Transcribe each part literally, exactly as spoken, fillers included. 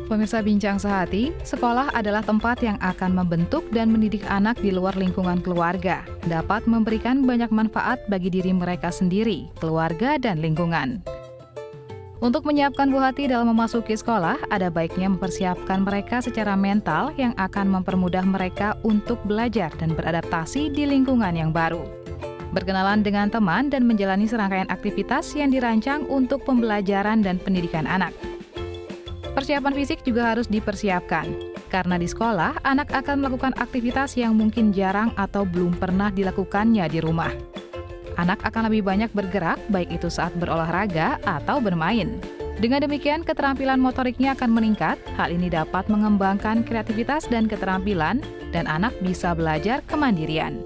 Pemirsa Bincang Sehati, sekolah adalah tempat yang akan membentuk dan mendidik anak di luar lingkungan keluarga, dapat memberikan banyak manfaat bagi diri mereka sendiri, keluarga, dan lingkungan. Untuk menyiapkan buah hati dalam memasuki sekolah, ada baiknya mempersiapkan mereka secara mental yang akan mempermudah mereka untuk belajar dan beradaptasi di lingkungan yang baru. Berkenalan dengan teman dan menjalani serangkaian aktivitas yang dirancang untuk pembelajaran dan pendidikan anak. Persiapan fisik juga harus dipersiapkan, karena di sekolah anak akan melakukan aktivitas yang mungkin jarang atau belum pernah dilakukannya di rumah. Anak akan lebih banyak bergerak, baik itu saat berolahraga atau bermain. Dengan demikian, keterampilan motoriknya akan meningkat. Hal ini dapat mengembangkan kreativitas dan keterampilan, dan anak bisa belajar kemandirian.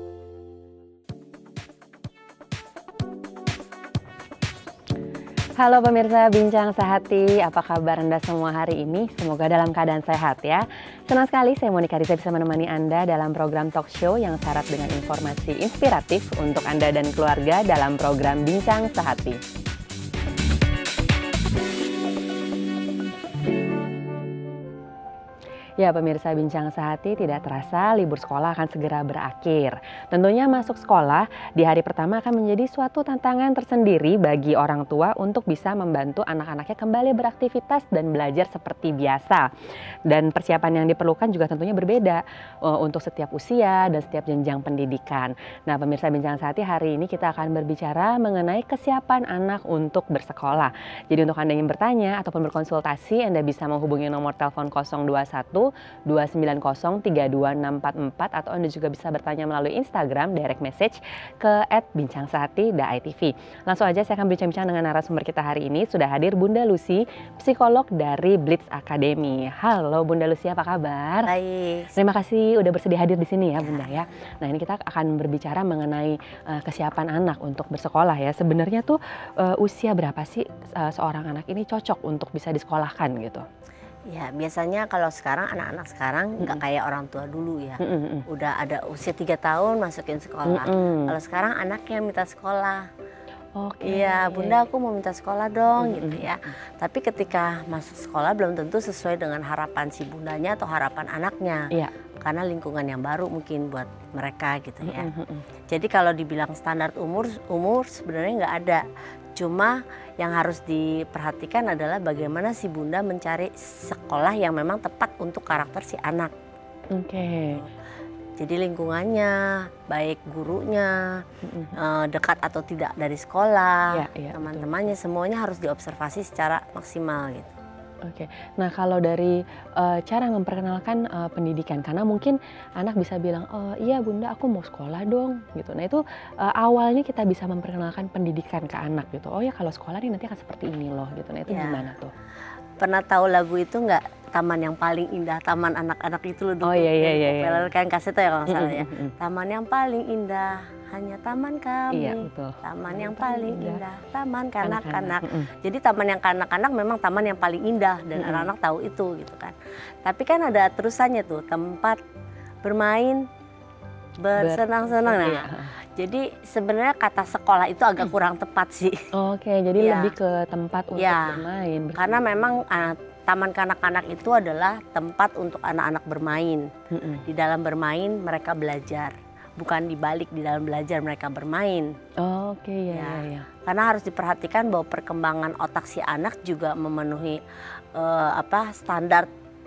Halo pemirsa Bincang Sehati, apa kabar Anda semua hari ini? Semoga dalam keadaan sehat ya. Senang sekali saya Monica Risa bisa menemani Anda dalam program talk show yang syarat dengan informasi inspiratif untuk Anda dan keluarga dalam program Bincang Sehati. Ya pemirsa Bincang Sehati, tidak terasa libur sekolah akan segera berakhir. Tentunya masuk sekolah di hari pertama akan menjadi suatu tantangan tersendiri bagi orang tua untuk bisa membantu anak-anaknya kembali beraktivitas dan belajar seperti biasa. Dan persiapan yang diperlukan juga tentunya berbeda uh, untuk setiap usia dan setiap jenjang pendidikan. Nah pemirsa Bincang Sehati, hari ini kita akan berbicara mengenai kesiapan anak untuk bersekolah. Jadi untuk Anda yang bertanya ataupun berkonsultasi, Anda bisa menghubungi nomor telepon nol dua satu dua sembilan nol tiga dua enam empat empat atau Anda juga bisa bertanya melalui Instagram direct message ke et bincang sehati dot i t v. Langsung aja saya akan bincang-bincang dengan narasumber kita hari ini. Sudah hadir Bunda Lucy, psikolog dari Blitz Academy. Halo Bunda Lucy, apa kabar? Baik. Terima kasih udah bersedia hadir di sini ya Bunda ya. Nah ini kita akan berbicara mengenai uh, kesiapan anak untuk bersekolah ya. Sebenarnya tuh uh, usia berapa sih uh, seorang anak ini cocok untuk bisa disekolahkan gitu? Ya biasanya kalau sekarang anak-anak sekarang nggak mm-hmm. kayak orang tua dulu ya. Mm-hmm. Udah ada usia tiga tahun masukin sekolah. Mm-hmm. Kalau sekarang anaknya minta sekolah. Okay. Iya bunda aku mau minta sekolah dong mm-hmm. gitu ya. Tapi ketika masuk sekolah belum tentu sesuai dengan harapan si bundanya atau harapan anaknya. Yeah. Karena lingkungan yang baru mungkin buat mereka gitu ya. Mm-hmm. Jadi kalau dibilang standar umur, umur sebenarnya nggak ada. Cuma yang harus diperhatikan adalah bagaimana si bunda mencari sekolah yang memang tepat untuk karakter si anak. Oke. Okay. Jadi lingkungannya, baik gurunya, mm-hmm. dekat atau tidak dari sekolah, yeah, yeah, teman-temannya, semuanya harus diobservasi secara maksimal gitu. Oke, nah kalau dari uh, cara memperkenalkan uh, pendidikan, karena mungkin anak bisa bilang, oh iya bunda aku mau sekolah dong gitu. Nah itu uh, awalnya kita bisa memperkenalkan pendidikan ke anak gitu. Oh ya kalau sekolah nih nanti akan seperti ini loh gitu. Nah itu ya. Gimana tuh? Pernah tahu lagu itu nggak? Taman yang paling indah, taman anak-anak itu loh dulu. Oh iya iya iya. Populer kan kaset ya kalau nggak salah ya. Taman yang paling indah. Hanya taman kami, iya, betul. Taman yang paling indah, taman kanak-kanak. Mm -mm. Jadi taman yang kanak-kanak memang taman yang paling indah dan anak-anak mm -mm. tahu itu gitu kan. Tapi kan ada terusannya tuh, tempat bermain, bersenang-senang. Nah, iya. Jadi sebenarnya kata sekolah itu agak kurang tepat sih. Oke, jadi ya. Lebih ke tempat untuk ya. Bermain. Bersama. Karena memang uh, taman kanak-kanak itu adalah tempat untuk anak-anak bermain. Mm -mm. Di dalam bermain mereka belajar. Bukan dibalik di dalam belajar mereka bermain. Oh, oke okay, ya, ya. ya. Karena harus diperhatikan bahwa perkembangan otak si anak juga memenuhi uh, apa standar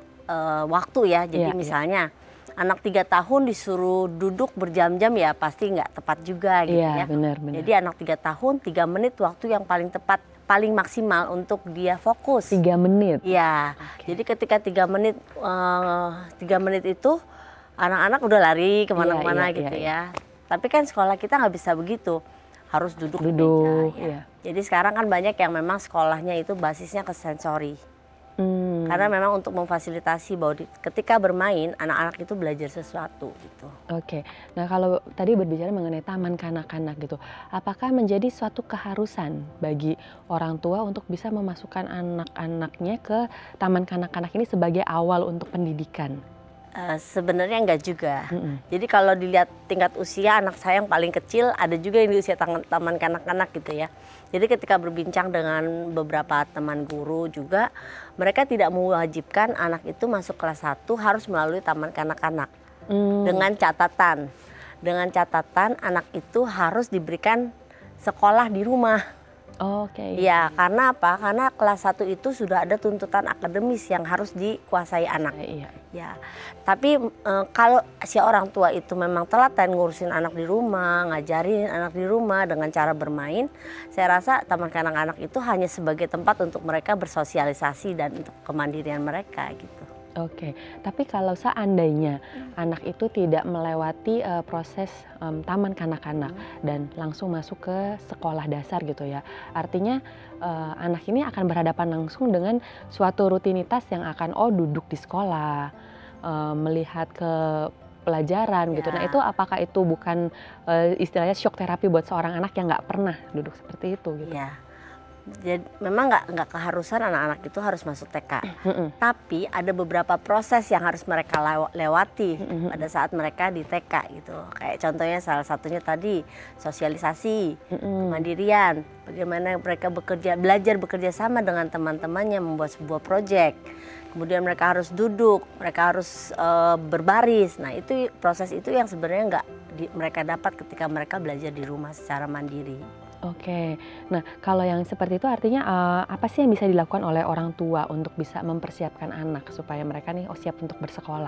uh, waktu ya. Jadi ya, misalnya ya. Anak tiga tahun disuruh duduk berjam-jam ya pasti nggak tepat juga gitu ya. ya. Benar, benar. Jadi anak tiga tahun tiga menit waktu yang paling tepat, paling maksimal untuk dia fokus. Tiga menit. Iya. Okay. Jadi ketika tiga menit uh, tiga menit itu anak-anak udah lari kemana-mana iya, iya, gitu iya, iya. ya. Tapi kan sekolah kita nggak bisa begitu, harus duduk, duduk di meja. Ya. Iya. Jadi sekarang kan banyak yang memang sekolahnya itu basisnya ke sensori. Hmm. Karena memang untuk memfasilitasi bahwa di, ketika bermain anak-anak itu belajar sesuatu gitu. Oke, nah kalau tadi berbicara mengenai taman kanak-kanak gitu, apakah menjadi suatu keharusan bagi orang tua untuk bisa memasukkan anak-anaknya ke taman kanak-kanak ini sebagai awal untuk pendidikan? Uh, sebenarnya enggak juga. Mm-mm. Jadi kalau dilihat tingkat usia anak saya yang paling kecil, ada juga yang di usia taman kanak-kanak gitu ya. Jadi ketika berbincang dengan beberapa teman guru juga, mereka tidak mewajibkan anak itu masuk kelas satu harus melalui taman kanak-kanak. Mm. Dengan catatan, dengan catatan anak itu harus diberikan sekolah di rumah. Oke. Okay. Ya, karena apa? Karena kelas satu itu sudah ada tuntutan akademis yang harus dikuasai anak. Iya. Ya. Tapi e, kalau si orang tua itu memang telaten ngurusin anak di rumah, ngajarin anak di rumah dengan cara bermain, saya rasa taman kanak-kanak itu hanya sebagai tempat untuk mereka bersosialisasi dan untuk kemandirian mereka gitu. Oke, tapi kalau seandainya hmm. anak itu tidak melewati uh, proses um, taman kanak-kanak hmm. dan langsung masuk ke sekolah dasar gitu ya, artinya uh, anak ini akan berhadapan langsung dengan suatu rutinitas yang akan oh duduk di sekolah, uh, melihat ke pelajaran ya. Gitu. Nah itu apakah itu bukan uh, istilahnya shock terapi buat seorang anak yang nggak pernah duduk seperti itu gitu? Ya. Jadi memang nggak nggak keharusan anak-anak itu harus masuk T K, mm-hmm. tapi ada beberapa proses yang harus mereka lewati mm-hmm. pada saat mereka di T K gitu. Kayak contohnya salah satunya tadi sosialisasi, mm-hmm. kemandirian, bagaimana mereka bekerja, belajar bekerja sama dengan teman-temannya membuat sebuah proyek. Kemudian mereka harus duduk, mereka harus uh, berbaris. Nah itu proses itu yang sebenarnya nggak di, mereka dapat ketika mereka belajar di rumah secara mandiri. Oke, nah kalau yang seperti itu artinya uh, apa sih yang bisa dilakukan oleh orang tua untuk bisa mempersiapkan anak supaya mereka nih oh siap untuk bersekolah?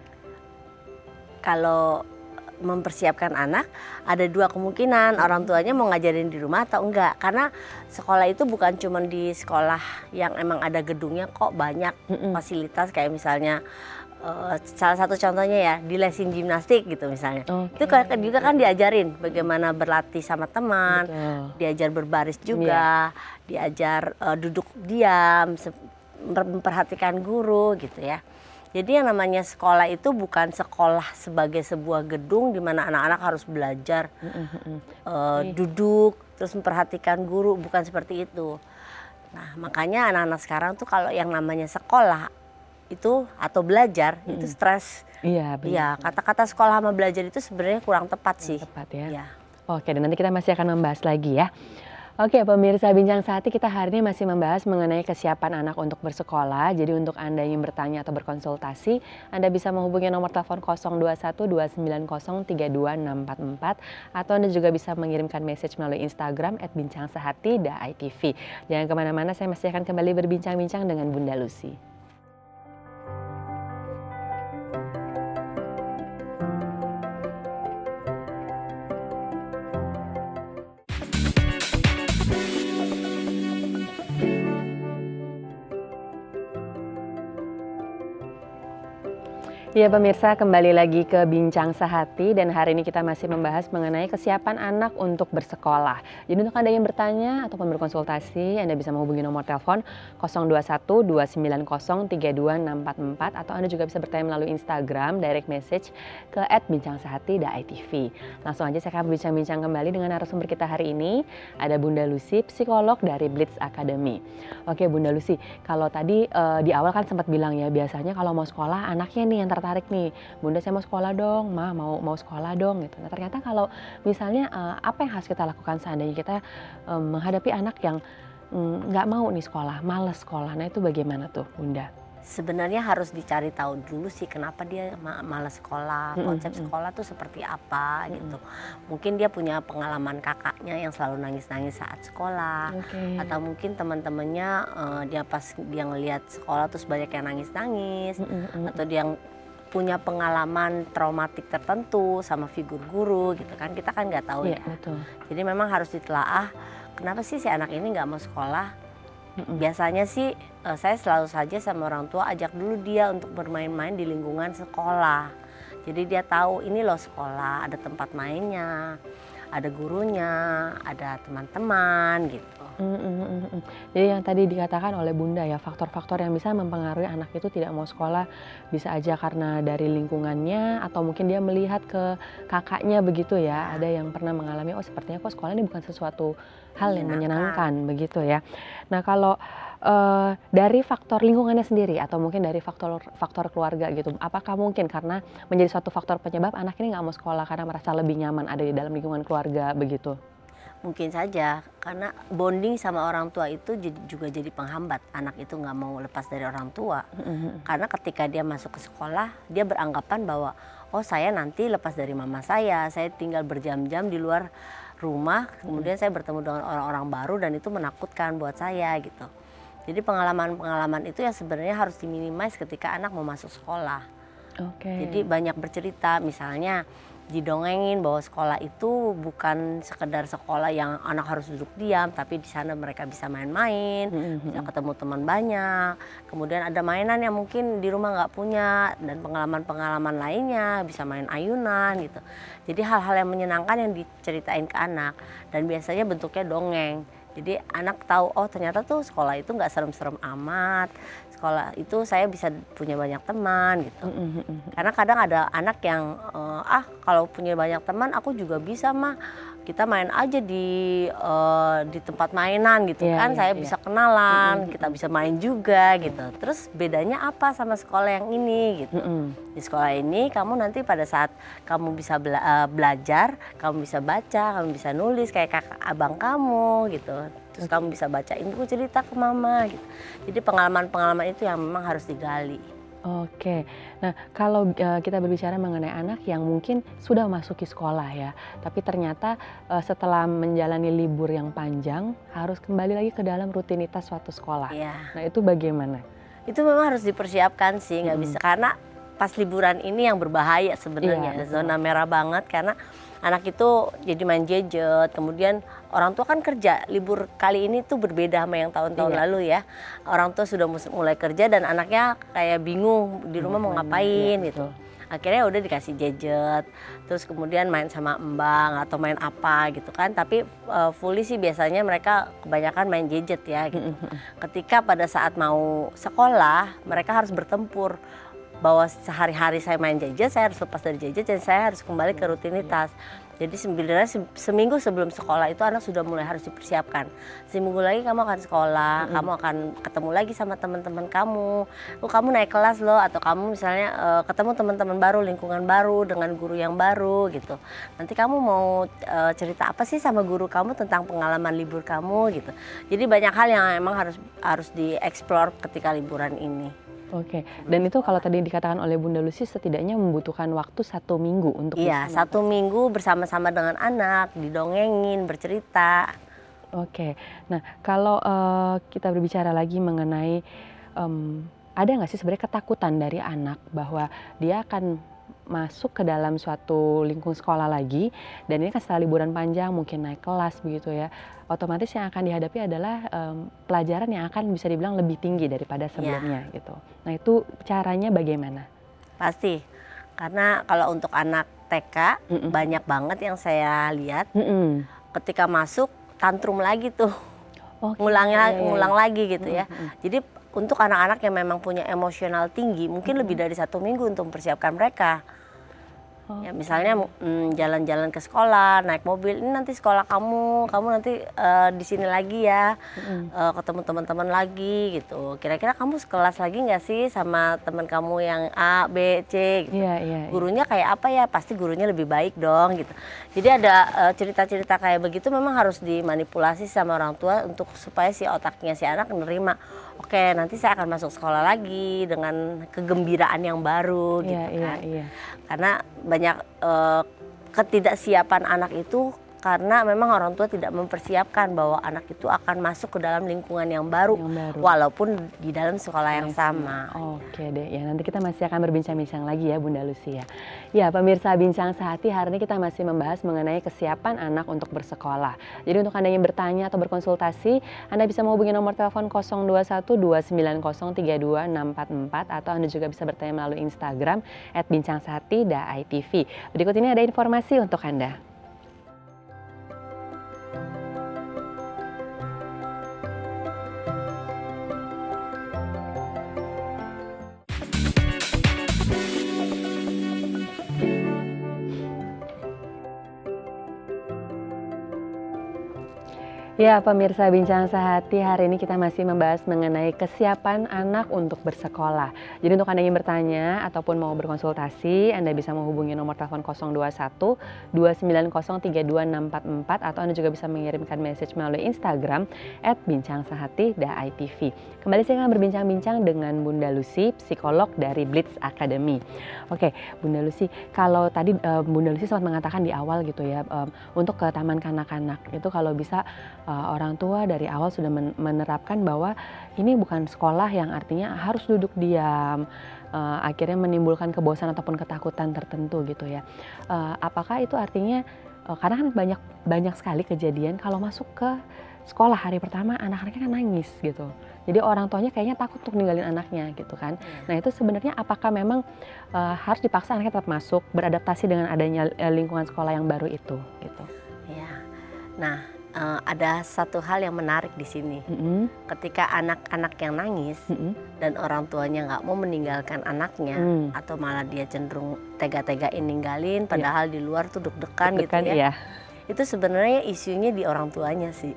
Kalau mempersiapkan anak ada dua kemungkinan, orang tuanya mau ngajarin di rumah atau enggak. Karena sekolah itu bukan cuma di sekolah yang emang ada gedungnya kok, banyak mm-mm. fasilitas kayak misalnya Uh, salah satu contohnya ya di lesin gimnastik gitu misalnya. Okay. Itu kan juga kan diajarin bagaimana berlatih sama teman, betul. Diajar berbaris juga, yeah. diajar uh, duduk diam, memperhatikan guru gitu ya. Jadi yang namanya sekolah itu bukan sekolah sebagai sebuah gedung di mana anak-anak harus belajar mm-hmm. uh, okay. duduk terus memperhatikan guru, bukan seperti itu. Nah makanya anak-anak sekarang tuh kalau yang namanya sekolah itu atau belajar hmm. itu stres. Iya, benar. Iya, kata-kata sekolah sama belajar itu sebenarnya kurang tepat sih. Tepat ya. Ya. Oke, dan nanti kita masih akan membahas lagi ya. Oke, pemirsa Bincang Sehati, kita hari ini masih membahas mengenai kesiapan anak untuk bersekolah. Jadi untuk Anda yang bertanya atau berkonsultasi, Anda bisa menghubungi nomor telepon nol dua satu dua sembilan nol tiga dua enam empat empat atau Anda juga bisa mengirimkan message melalui Instagram at bincang sehati dot i t v. Jangan kemana-mana, saya masih akan kembali berbincang-bincang dengan Bunda Lucy. Ya pemirsa, kembali lagi ke Bincang Sehati dan hari ini kita masih membahas mengenai kesiapan anak untuk bersekolah. Jadi untuk Anda yang bertanya ataupun berkonsultasi, Anda bisa menghubungi nomor telepon nol dua satu dua sembilan nol tiga dua enam empat empat atau Anda juga bisa bertanya melalui Instagram, direct message ke at bincang sehati dot i t v. Langsung aja saya akan berbincang-bincang kembali dengan narasumber kita hari ini. Ada Bunda Lucy, psikolog dari Blitz Academy. Oke Bunda Lucy, kalau tadi uh, di awal kan sempat bilang ya, biasanya kalau mau sekolah anaknya nih yang tertarik nih, Bunda saya mau sekolah dong, Ma mau mau sekolah dong gitu. Nah ternyata kalau misalnya uh, apa yang harus kita lakukan seandainya kita um, menghadapi anak yang nggak um, mau nih sekolah, males sekolah, nah itu bagaimana tuh Bunda? Sebenarnya harus dicari tahu dulu sih kenapa dia malas sekolah, konsep mm-hmm. sekolah tuh seperti apa mm-hmm. gitu. Mungkin dia punya pengalaman kakaknya yang selalu nangis-nangis saat sekolah, okay. atau mungkin teman-temannya uh, dia pas dia ngelihat sekolah terus banyak yang nangis-nangis, mm-hmm. atau dia punya pengalaman traumatik tertentu sama figur guru gitu kan, kita kan nggak tahu yeah, ya. Betul. Jadi memang harus ditelaah kenapa sih si anak ini nggak mau sekolah. Mm-mm. Biasanya sih uh, saya selalu saja sama orang tua ajak dulu dia untuk bermain-main di lingkungan sekolah. Jadi dia tahu ini loh sekolah, ada tempat mainnya, ada gurunya, ada teman-teman gitu. Mm-mm. Jadi yang tadi dikatakan oleh Bunda ya, faktor-faktor yang bisa mempengaruhi anak itu tidak mau sekolah bisa aja karena dari lingkungannya atau mungkin dia melihat ke kakaknya begitu ya. Ada yang pernah mengalami oh sepertinya kok sekolah ini bukan sesuatu hal yang menyenangkan begitu ya. Nah kalau uh, dari faktor lingkungannya sendiri atau mungkin dari faktor faktor keluarga gitu, apakah mungkin karena menjadi suatu faktor penyebab anak ini nggak mau sekolah karena merasa lebih nyaman ada di dalam lingkungan keluarga begitu? Mungkin saja, karena bonding sama orang tua itu juga jadi penghambat anak itu nggak mau lepas dari orang tua. Mm-hmm. Karena ketika dia masuk ke sekolah, dia beranggapan bahwa oh saya nanti lepas dari mama saya, saya tinggal berjam-jam di luar rumah, kemudian saya bertemu dengan orang-orang baru dan itu menakutkan buat saya gitu. Jadi pengalaman-pengalaman itu ya sebenarnya harus diminimais ketika anak mau masuk sekolah. Okay. Jadi banyak bercerita, misalnya didongengin bahwa sekolah itu bukan sekedar sekolah yang anak harus duduk diam, tapi di sana mereka bisa main-main, mm-hmm. bisa ketemu teman banyak. Kemudian ada mainan yang mungkin di rumah nggak punya dan pengalaman-pengalaman lainnya, bisa main ayunan gitu. Jadi hal-hal yang menyenangkan yang diceritain ke anak dan biasanya bentuknya dongeng. Jadi anak tahu oh ternyata tuh sekolah itu nggak serem-serem amat. Sekolah itu saya bisa punya banyak teman gitu. Mm-hmm. Karena kadang ada anak yang uh, ah kalau punya banyak teman aku juga bisa mah, kita main aja di uh, di tempat mainan gitu yeah, kan, yeah, saya yeah. bisa kenalan, mm-hmm. kita bisa main juga gitu. Terus bedanya apa sama sekolah yang ini gitu? Mm-hmm. Di sekolah ini kamu nanti pada saat kamu bisa bela- uh, belajar, kamu bisa baca, kamu bisa nulis kayak kakak abang kamu gitu. Terus okay. kamu bisa bacain buku cerita ke mama gitu. Jadi pengalaman-pengalaman itu yang memang harus digali. Oke, nah kalau uh, kita berbicara mengenai anak yang mungkin sudah masuki sekolah ya, tapi ternyata uh, setelah menjalani libur yang panjang harus kembali lagi ke dalam rutinitas suatu sekolah. Iya. Nah itu bagaimana? Itu memang harus dipersiapkan sih, nggak hmm. bisa karena pas liburan ini yang berbahaya sebenarnya, iya, zona merah banget karena anak itu jadi main gadget, kemudian orang tua kan kerja. Libur kali ini tuh berbeda sama yang tahun-tahun iya. lalu ya. Orang tua sudah mulai kerja dan anaknya kayak bingung di rumah hmm, mau ngapain iya, gitu. Akhirnya udah dikasih gadget, terus kemudian main sama embang atau main apa gitu kan. Tapi uh, fully sih biasanya mereka kebanyakan main gadget ya gitu. Ketika pada saat mau sekolah, mereka harus bertempur bahwa sehari-hari saya main gadget, saya harus lepas dari gadget dan saya harus kembali ke rutinitas. Jadi sebenarnya seminggu sebelum sekolah itu anak sudah mulai harus dipersiapkan. Seminggu lagi kamu akan sekolah, mm-hmm. kamu akan ketemu lagi sama teman-teman kamu. Oh, kamu naik kelas loh, atau kamu misalnya uh, ketemu teman-teman baru, lingkungan baru dengan guru yang baru gitu. Nanti kamu mau uh, cerita apa sih sama guru kamu tentang pengalaman libur kamu gitu. Jadi banyak hal yang memang harus harus dieksplor ketika liburan ini. Oke, dan itu kalau tadi dikatakan oleh Bunda Lucy setidaknya membutuhkan waktu satu minggu untuk iya, bisa satu minggu bersama-sama dengan anak, didongengin, bercerita. Oke, nah kalau uh, kita berbicara lagi mengenai um, ada nggak sih sebenarnya ketakutan dari anak bahwa dia akan masuk ke dalam suatu lingkung sekolah lagi dan ini kan setelah liburan panjang mungkin naik kelas begitu ya, otomatis yang akan dihadapi adalah um, pelajaran yang akan bisa dibilang lebih tinggi daripada sebelumnya ya. Gitu. Nah itu caranya bagaimana? Pasti, karena kalau untuk anak T K Mm-mm. banyak banget yang saya lihat Mm-mm. ketika masuk tantrum lagi tuh, okay. ngulangnya, yeah, ngulang yeah. lagi gitu ya. Mm-mm. Jadi untuk anak-anak yang memang punya emosional tinggi, mungkin mm-hmm. lebih dari satu minggu untuk mempersiapkan mereka. Okay. Ya, misalnya mm, jalan-jalan ke sekolah, naik mobil, ini nanti sekolah kamu, kamu nanti uh, di sini lagi ya, mm-hmm. uh, ketemu teman-teman lagi gitu. Kira-kira kamu sekelas lagi nggak sih sama teman kamu yang A, B, C gitu. Yeah, yeah, gurunya yeah. kayak apa ya? Pasti gurunya lebih baik dong gitu. Jadi ada uh, cerita-cerita kayak begitu memang harus dimanipulasi sama orang tua untuk supaya si otaknya si anak menerima. Oke, nanti saya akan masuk sekolah lagi dengan kegembiraan yang baru gitu yeah, kan. Yeah, yeah. Karena banyak uh, ketidaksiapan anak itu karena memang orang tua tidak mempersiapkan bahwa anak itu akan masuk ke dalam lingkungan yang baru, yang baru. Walaupun di dalam sekolah yang sama. Oke deh, ya nanti kita masih akan berbincang-bincang lagi ya Bunda Lucy ya. Ya pemirsa Bincang Sehati, hari ini kita masih membahas mengenai kesiapan anak untuk bersekolah. Jadi untuk Anda yang bertanya atau berkonsultasi, Anda bisa menghubungi nomor telepon nol dua satu dua sembilan nol tiga dua enam empat empat atau Anda juga bisa bertanya melalui Instagram at bincang sehati dot i t v. Berikut ini ada informasi untuk Anda. Ya, pemirsa Bincang Sehati, hari ini kita masih membahas mengenai kesiapan anak untuk bersekolah. Jadi untuk Anda yang bertanya ataupun mau berkonsultasi, Anda bisa menghubungi nomor telepon nol dua satu dua sembilan nol tiga dua enam empat empat atau Anda juga bisa mengirimkan message melalui Instagram at bincang sehati dot i t v. Kembali saya akan berbincang-bincang dengan Bunda Lucy, psikolog dari Blitz Academy. Oke, Bunda Lucy, kalau tadi uh, Bunda Lucy sempat mengatakan di awal gitu ya, um, untuk ke taman kanak-kanak itu kalau bisa Uh, orang tua dari awal sudah men menerapkan bahwa ini bukan sekolah yang artinya harus duduk diam, uh, akhirnya menimbulkan kebosanan ataupun ketakutan tertentu gitu ya. Uh, apakah itu artinya, uh, karena kan banyak banyak sekali kejadian kalau masuk ke sekolah hari pertama anak-anaknya kan nangis gitu. Jadi orang tuanya kayaknya takut untuk ninggalin anaknya gitu kan. Nah itu sebenarnya apakah memang uh, harus dipaksa anaknya tetap masuk, beradaptasi dengan adanya lingkungan sekolah yang baru itu gitu? Ya, nah. Uh, ada satu hal yang menarik di sini. Mm-hmm. Ketika anak-anak yang nangis mm-hmm. dan orang tuanya nggak mau meninggalkan anaknya, mm. atau malah dia cenderung tega-tegain ninggalin, padahal yeah. di luar tuh deg-degan gitu ya. Yeah. Itu sebenarnya isunya di orang tuanya sih.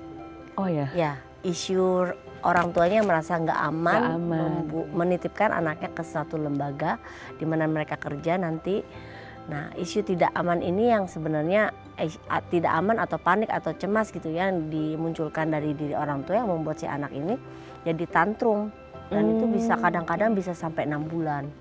Oh ya. Ya, isu orang tuanya merasa nggak aman, gak aman. menitipkan anaknya ke suatu lembaga di mana mereka kerja nanti. Nah, isu tidak aman ini yang sebenarnya eh, tidak aman atau panik atau cemas gitu ya, yang dimunculkan dari diri orang tua yang membuat si anak ini jadi tantrum, dan hmm. itu bisa kadang-kadang bisa sampai enam bulan.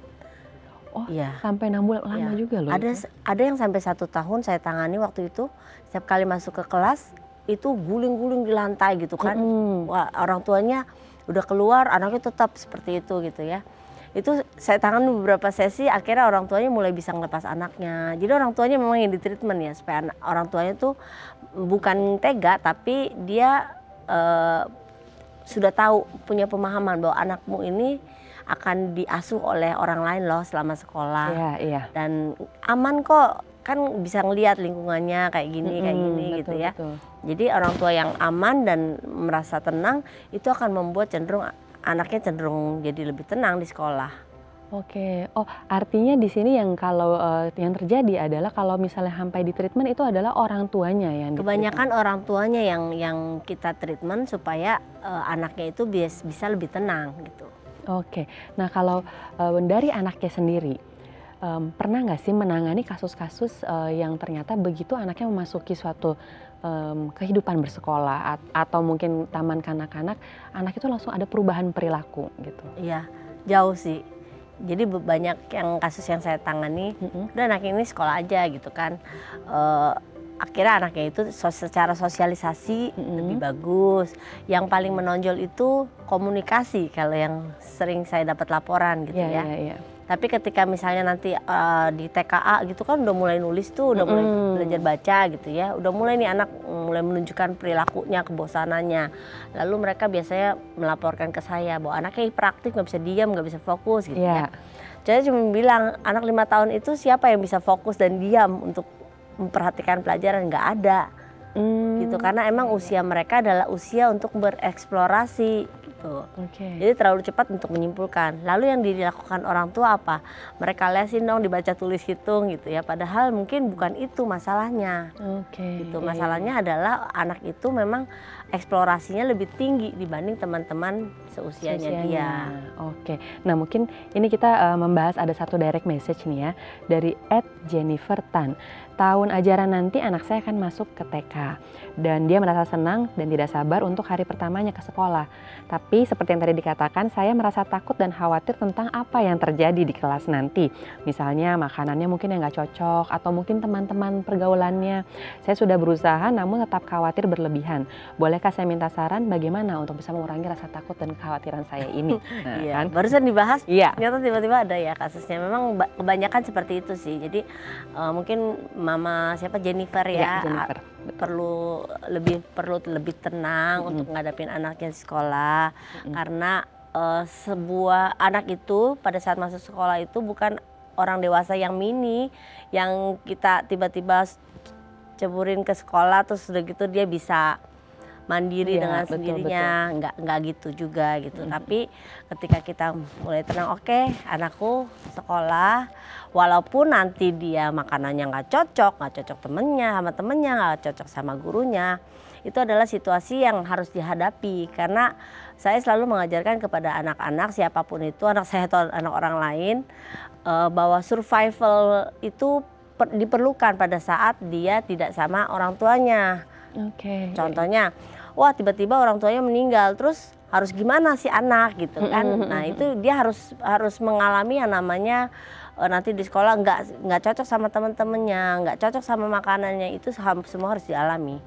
Oh, ya. Sampai enam bulan, lama ya. juga loh. Ada itu. ada yang sampai satu tahun saya tangani waktu itu, setiap kali masuk ke kelas itu guling-guling di lantai gitu kan. Hmm. Wah, orang tuanya udah keluar, anaknya tetap seperti itu gitu ya. Itu saya tangani beberapa sesi, akhirnya orang tuanya mulai bisa ngelepas anaknya. Jadi orang tuanya memang yang di treatment ya, supaya anak, orang tuanya tuh bukan tega, tapi dia uh, sudah tahu, punya pemahaman bahwa anakmu ini akan diasuh oleh orang lain loh selama sekolah. Iya, iya. Dan aman kok, kan bisa ngelihat lingkungannya kayak gini, mm-hmm, kayak gini betul, gitu ya. Betul. Jadi orang tua yang aman dan merasa tenang, itu akan membuat cenderung anaknya cenderung jadi lebih tenang di sekolah. Oke, oh artinya di sini yang kalau uh, yang terjadi adalah kalau misalnya sampai di treatment itu adalah orang tuanya yang kebanyakan orang tuanya yang yang kita treatment supaya uh, anaknya itu bias, bisa lebih tenang gitu. Oke, nah kalau uh, dari anaknya sendiri um, pernah nggak sih menangani kasus-kasus uh, yang ternyata begitu anaknya memasuki suatu Um, kehidupan bersekolah at atau mungkin taman kanak-kanak, anak itu langsung ada perubahan perilaku gitu? Iya, jauh sih. Jadi banyak yang kasus yang saya tangani, mm-hmm. udah anak ini sekolah aja gitu kan. Uh, akhirnya anaknya itu sos secara sosialisasi mm-hmm. lebih bagus. Yang paling menonjol itu komunikasi kalau yang sering saya dapat laporan gitu yeah, ya. Yeah, yeah. Tapi ketika misalnya nanti uh, di T K A gitu kan udah mulai nulis tuh, udah mulai mm. belajar baca gitu ya. Udah mulai nih anak mulai menunjukkan perilakunya, kebosanannya. Lalu mereka biasanya melaporkan ke saya bahwa anaknya hiperaktif, nggak bisa diam, nggak bisa fokus gitu yeah. ya. Jadi cuma bilang anak lima tahun itu siapa yang bisa fokus dan diam untuk memperhatikan pelajaran, nggak ada. Mm. Gitu, karena emang usia mereka adalah usia untuk bereksplorasi. Okay. Jadi terlalu cepat untuk menyimpulkan. Lalu yang dilakukan orang tua apa? Mereka lesin dong dibaca tulis hitung gitu ya. Padahal mungkin bukan itu masalahnya. Okay. Gitu. Masalahnya adalah anak itu memang eksplorasinya lebih tinggi dibanding teman-teman seusianya, seusianya dia. Oke. Nah mungkin ini kita uh, membahas ada satu direct message nih ya dari at Jennifer Tan. Tahun ajaran nanti anak saya akan masuk ke T K dan dia merasa senang dan tidak sabar untuk hari pertamanya ke sekolah. Tapi seperti yang tadi dikatakan, saya merasa takut dan khawatir tentang apa yang terjadi di kelas nanti. Misalnya makanannya mungkin yang nggak cocok atau mungkin teman-teman pergaulannya. Saya sudah berusaha namun tetap khawatir berlebihan. Bolehkah saya minta saran bagaimana untuk bisa mengurangi rasa takut dan kekhawatiran saya ini? Nah, iya, kan? Barusan dibahas, iya. Ternyata tiba-tiba ada ya kasusnya. Memang kebanyakan seperti itu sih. Jadi uh, mungkin Mama siapa Jennifer ya, ya Jennifer. perlu lebih perlu lebih tenang mm-hmm. untuk ngadapin anaknya di sekolah mm-hmm. karena uh, sebuah anak itu pada saat masuk sekolah itu bukan orang dewasa yang mini yang kita tiba-tiba ceburin ke sekolah terus udah gitu dia bisa mandiri ya, dengan betul, sendirinya, betul. nggak nggak gitu juga gitu. Mm-hmm. Tapi ketika kita mulai tenang, oke, okay, anakku sekolah, walaupun nanti dia makanannya nggak cocok, nggak cocok temennya sama temennya, nggak cocok sama gurunya, itu adalah situasi yang harus dihadapi. Karena saya selalu mengajarkan kepada anak-anak, siapapun itu, anak saya atau anak orang lain, bahwa survival itu diperlukan pada saat dia tidak sama orang tuanya. Oke. Contohnya, wah tiba-tiba orang tuanya meninggal, terus harus gimana si anak gitu kan? Nah itu dia harus harus mengalami yang namanya nanti di sekolah nggak nggak cocok sama teman-temannya, nggak cocok sama makanannya, itu semua harus dialami.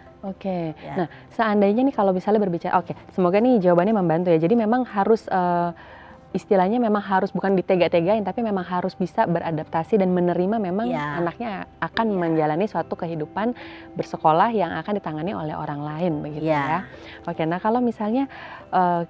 Oke, ya. Nah seandainya nih kalau misalnya berbicara, oke, semoga nih jawabannya membantu ya. Jadi memang harus uh, istilahnya memang harus bukan ditega-tegain, tapi memang harus bisa beradaptasi dan menerima memang ya. Anaknya akan ya. Menjalani suatu kehidupan bersekolah yang akan ditangani oleh orang lain, begitu ya. ya. Oke, nah kalau misalnya uh,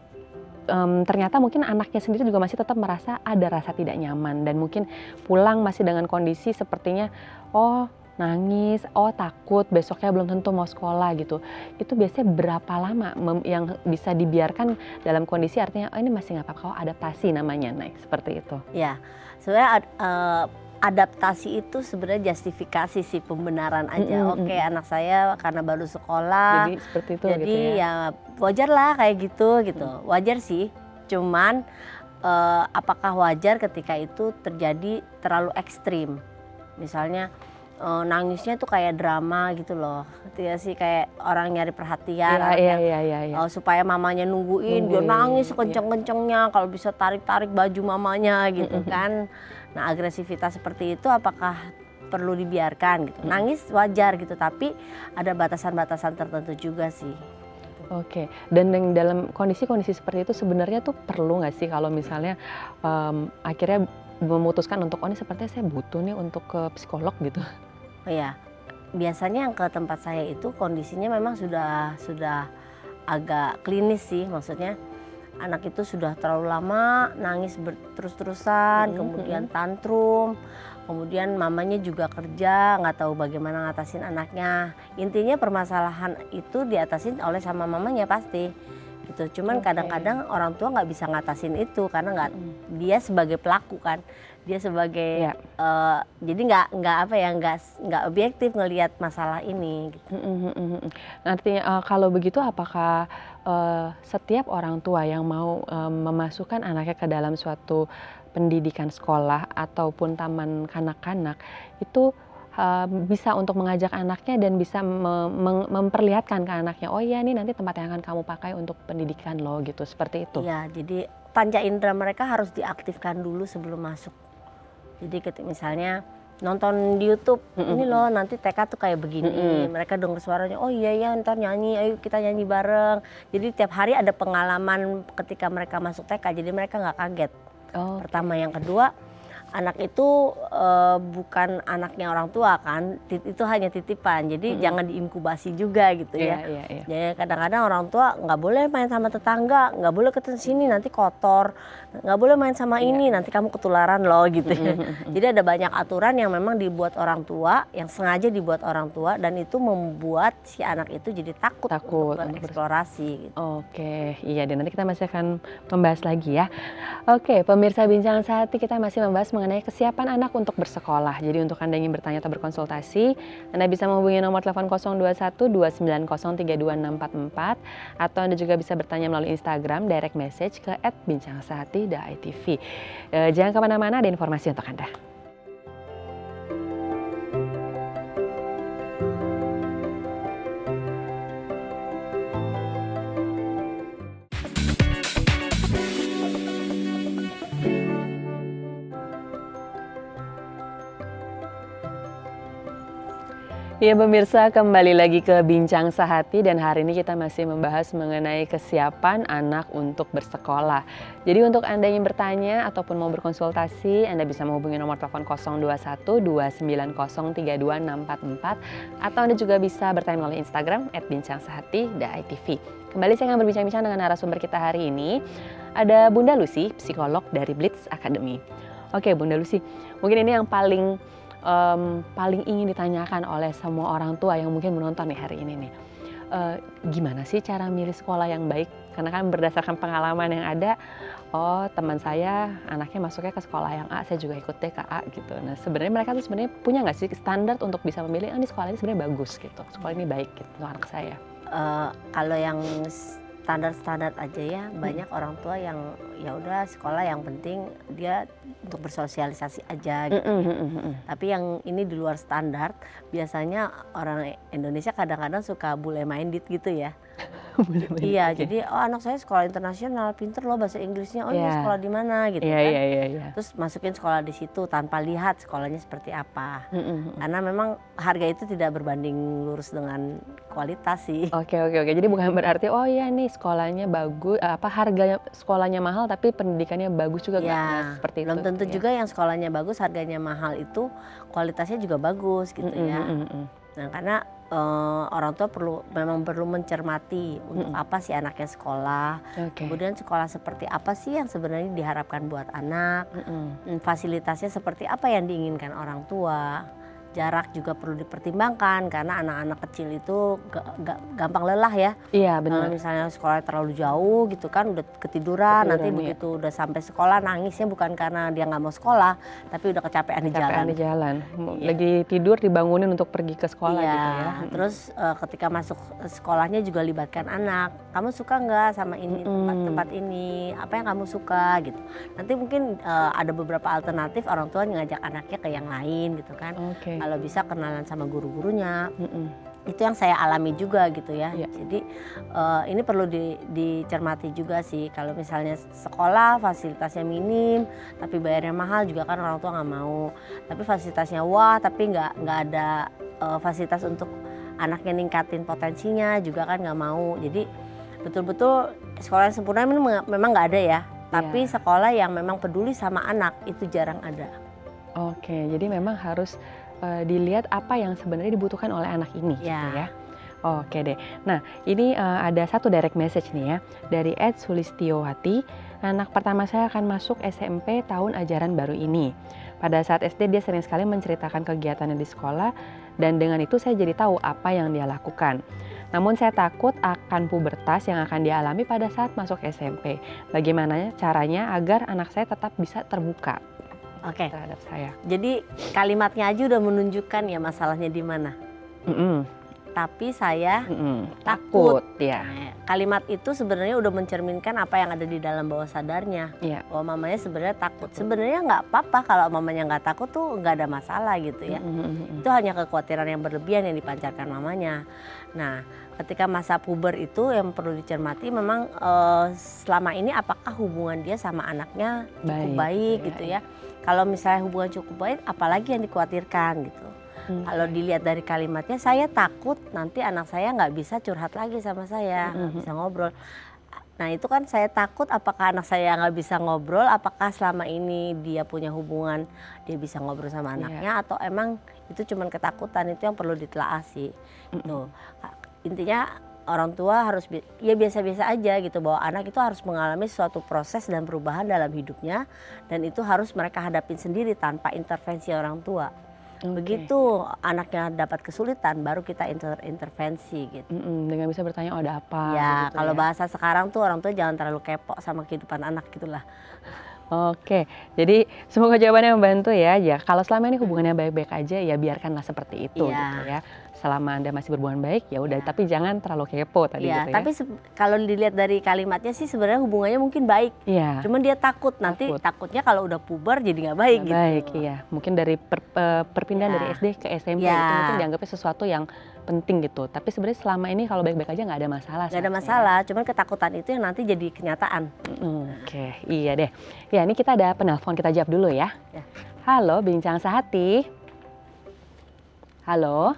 Um, ternyata mungkin anaknya sendiri juga masih tetap merasa ada rasa tidak nyaman dan mungkin pulang masih dengan kondisi sepertinya oh nangis, oh takut, besoknya belum tentu mau sekolah gitu. Itu biasanya berapa lama yang bisa dibiarkan dalam kondisi artinya oh ini masih nggak apa-apa, adaptasi namanya, naik seperti itu. Ya, sebenarnya uh, adaptasi itu sebenarnya justifikasi sih, pembenaran aja. Mm-hmm. Oke, anak saya karena baru sekolah, jadi seperti itu. Jadi gitu ya. ya wajar lah kayak gitu gitu. Mm. Wajar sih. Cuman uh, apakah wajar ketika itu terjadi terlalu ekstrim? Misalnya uh, nangisnya tuh kayak drama gitu loh. Ketika sih kayak orang nyari perhatian, ya, ya, ya, ya, ya. Uh, supaya mamanya nungguin, nungguin dia nangis sekenceng-kencengnya. Ya. Kalau bisa tarik-tarik baju mamanya gitu kan. Nah agresivitas seperti itu apakah perlu dibiarkan gitu? Nangis wajar gitu, tapi ada batasan-batasan tertentu juga sih. Oke, dan yang dalam kondisi-kondisi seperti itu sebenarnya tuh perlu nggak sih kalau misalnya um, akhirnya memutuskan untuk oh ini sepertinya saya butuh nih untuk ke psikolog gitu? Oh ya, biasanya yang ke tempat saya itu kondisinya memang sudah sudah agak klinis sih, maksudnya anak itu sudah terlalu lama nangis terus-terusan, mm-hmm. kemudian tantrum, kemudian mamanya juga kerja, nggak tahu bagaimana ngatasin anaknya. Intinya permasalahan itu diatasin oleh sama mamanya pasti, gitu. Cuman kadang-kadang okay. orang tua nggak bisa ngatasin itu karena nggak, mm. dia sebagai pelaku kan, dia sebagai, yeah. uh, jadi nggak nggak apa ya nggak nggak objektif ngelihat masalah ini. Gitu. Mm-hmm. Artinya uh, kalau begitu apakah Uh, setiap orang tua yang mau uh, memasukkan anaknya ke dalam suatu pendidikan sekolah ataupun taman kanak-kanak itu uh, bisa untuk mengajak anaknya dan bisa me- mem- memperlihatkan ke anaknya, oh iya nih nanti tempat yang akan kamu pakai untuk pendidikan lo gitu, seperti itu. Ya, jadi panca indera mereka harus diaktifkan dulu sebelum masuk. Jadi ketika misalnya nonton di YouTube, mm-hmm. ini loh nanti T K tuh kayak begini, mm-hmm. mereka dengar suaranya, oh iya ya ntar nyanyi, ayo kita nyanyi bareng. Jadi tiap hari ada pengalaman ketika mereka masuk T K, jadi mereka nggak kaget. Oh. Pertama, yang kedua, anak itu uh, bukan anaknya orang tua kan, itu hanya titipan, jadi mm-hmm. jangan diinkubasi juga gitu ya. Yeah, yeah, yeah. Jadi kadang-kadang orang tua nggak boleh main sama tetangga, nggak boleh ke sini nanti kotor, nggak boleh main sama yeah. ini nanti kamu ketularan loh gitu ya. Mm-hmm. Jadi ada banyak aturan yang memang dibuat orang tua, yang sengaja dibuat orang tua, dan itu membuat si anak itu jadi takut, takut untuk bereksplorasi. Gitu. Oke, iya, dan nanti kita masih akan membahas lagi ya. Oke, pemirsa Bincang Sehati, kita masih membahas mengenai kesiapan anak untuk bersekolah. Jadi untuk Anda yang bertanya atau berkonsultasi, Anda bisa menghubungi nomor telepon nol dua satu dua sembilan nol tiga dua enam empat empat atau Anda juga bisa bertanya melalui Instagram direct message ke et bincang sehati dot i t v. E, jangan kemana-mana, ada informasi untuk Anda. Ya pemirsa, kembali lagi ke Bincang Sehati dan hari ini kita masih membahas mengenai kesiapan anak untuk bersekolah. Jadi untuk Anda yang bertanya ataupun mau berkonsultasi, Anda bisa menghubungi nomor telepon nol dua satu dua sembilan nol tiga dua enam empat empat atau Anda juga bisa bertanya melalui Instagram et bincang sehati dot i t v. Kembali saya akan berbincang-bincang dengan narasumber kita hari ini. Ada Bunda Lucy, psikolog dari Blitz Academy. Oke Bunda Lucy, mungkin ini yang paling Um, paling ingin ditanyakan oleh semua orang tua yang mungkin menonton nih hari ini nih, uh, gimana sih cara milih sekolah yang baik Karena kan berdasarkan pengalaman yang ada, oh teman saya anaknya masuknya ke sekolah yang A, saya juga ikut deh ke A gitu. Nah sebenarnya mereka tuh sebenarnya punya nggak sih standar untuk bisa memilih, ah, ini sekolah ini sebenarnya bagus gitu, sekolah ini baik gitu untuk anak saya. Uh, kalau yang standar-standar aja ya, hmm. banyak orang tua yang ya udah sekolah yang penting dia untuk bersosialisasi aja gitu. Mm -hmm. ya. Tapi yang ini di luar standar, biasanya orang Indonesia kadang-kadang suka bule minded gitu ya. Iya, okay. Jadi oh anak saya sekolah internasional, pinter loh bahasa Inggrisnya, oh yeah. ini sekolah di mana gitu yeah, kan. Yeah, yeah, yeah. Terus masukin sekolah di situ tanpa lihat sekolahnya seperti apa. Mm-hmm. Karena memang harga itu tidak berbanding lurus dengan kualitas sih. Oke okay, oke okay, oke. Okay. Jadi bukan berarti oh iya nih sekolahnya bagus, apa harganya sekolahnya mahal tapi pendidikannya bagus juga ya, nah, seperti belum itu. tentu ya. juga yang sekolahnya bagus harganya mahal itu kualitasnya juga bagus gitu mm-hmm, ya. Mm-hmm. Nah karena uh, orang tua perlu memang perlu mencermati untuk mm-hmm. apa sih anaknya sekolah, okay. kemudian sekolah seperti apa sih yang sebenarnya diharapkan buat anak, mm-hmm. fasilitasnya seperti apa yang diinginkan orang tua. Jarak juga perlu dipertimbangkan karena anak-anak kecil itu gampang lelah ya. Iya benar. Kalau misalnya sekolah terlalu jauh gitu kan udah ketiduran, ketiduran nanti iya. begitu udah sampai sekolah nangisnya bukan karena dia nggak mau sekolah, tapi udah kecapean, kecapean di jalan. di jalan. Lagi ya. tidur dibangunin untuk pergi ke sekolah iya. gitu ya. Terus uh, ketika masuk sekolahnya juga libatkan anak. Kamu suka nggak sama ini tempat-tempat mm. ini? Apa yang kamu suka gitu? Nanti mungkin uh, ada beberapa alternatif orang tua ngajak anaknya ke yang lain gitu kan. Okay. Kalau bisa kenalan sama guru-gurunya, mm-mm. itu yang saya alami juga gitu ya. Yeah. Jadi uh, ini perlu di, dicermati juga sih. Kalau misalnya sekolah fasilitasnya minim, tapi bayarnya mahal juga kan orang tua nggak mau. Tapi fasilitasnya wah, tapi nggak nggak ada uh, fasilitas untuk anaknya ningkatin potensinya juga kan nggak mau. Jadi betul-betul sekolah yang sempurna memang nggak ada ya. Tapi yeah. sekolah yang memang peduli sama anak itu jarang ada. Oke, jadi memang harus Uh, dilihat apa yang sebenarnya dibutuhkan oleh anak ini, ya. Gitu ya. Oke deh. Nah, ini uh, ada satu direct message nih ya dari Ed Sulistiowati. Anak pertama saya akan masuk S M P tahun ajaran baru ini. Pada saat S D dia sering sekali menceritakan kegiatannya di sekolah dan dengan itu saya jadi tahu apa yang dia lakukan. Namun saya takut akan pubertas yang akan dialami pada saat masuk S M P. Bagaimana caranya agar anak saya tetap bisa terbuka? Oke, terhadap saya. Jadi kalimatnya aja udah menunjukkan ya masalahnya di mana. Mm-mm. Tapi saya Mm-mm. takut. takut ya. Nah, kalimat itu sebenarnya udah mencerminkan apa yang ada di dalam bawah sadarnya. Ya. Bahwa mamanya sebenarnya takut. Sebenarnya nggak apa-apa kalau mamanya nggak takut tuh nggak ada masalah gitu ya. Mm-hmm. Itu hanya kekhawatiran yang berlebihan yang dipancarkan mamanya. Nah, ketika masa puber itu yang perlu dicermati memang uh, selama ini apakah hubungan dia sama anaknya cukup baik, baik ya, gitu ya. Kalau misalnya hubungan cukup baik, apalagi yang dikhawatirkan gitu. Hmm. Kalau dilihat dari kalimatnya, saya takut nanti anak saya nggak bisa curhat lagi sama saya, nggak hmm. bisa ngobrol. Nah itu kan saya takut apakah anak saya nggak bisa ngobrol, apakah selama ini dia punya hubungan, dia bisa ngobrol sama anaknya, yeah. atau emang itu cuma ketakutan, itu yang perlu ditelaah sih. Hmm. Tuh. Intinya orang tua harus ya biasa-biasa aja gitu bahwa anak itu harus mengalami suatu proses dan perubahan dalam hidupnya dan itu harus mereka hadapin sendiri tanpa intervensi orang tua. Okay. Begitu anaknya dapat kesulitan baru kita inter intervensi gitu. Mm-mm, dengan bisa bertanya oh ada apa. Ya gitu kalau ya. bahasa sekarang tuh orang tua jangan terlalu kepo sama kehidupan anak gitulah. Oke, jadi semoga jawabannya membantu ya. Ya, kalau selama ini hubungannya baik-baik aja, ya biarkanlah seperti itu, ya. gitu ya. Selama Anda masih berhubungan baik, ya udah. Ya. Tapi jangan terlalu kepo tadi, ya, gitu ya. Tapi kalau dilihat dari kalimatnya sih sebenarnya hubungannya mungkin baik. Iya. Cuman dia takut nanti takut. takutnya kalau udah puber jadi nggak baik. Gak gitu. Baik, iya. Mungkin dari per, perpindahan ya. dari S D ke S M P ya. itu mungkin dianggapnya sesuatu yang penting gitu. Tapi sebenarnya selama ini kalau baik-baik aja nggak ada masalah. Nggak ada masalah. Cuman ketakutan itu yang nanti jadi kenyataan. Mm, Oke, okay. iya deh. Ya ini kita ada penelpon, kita jawab dulu ya. ya. Halo, Bincang Sehati. Halo.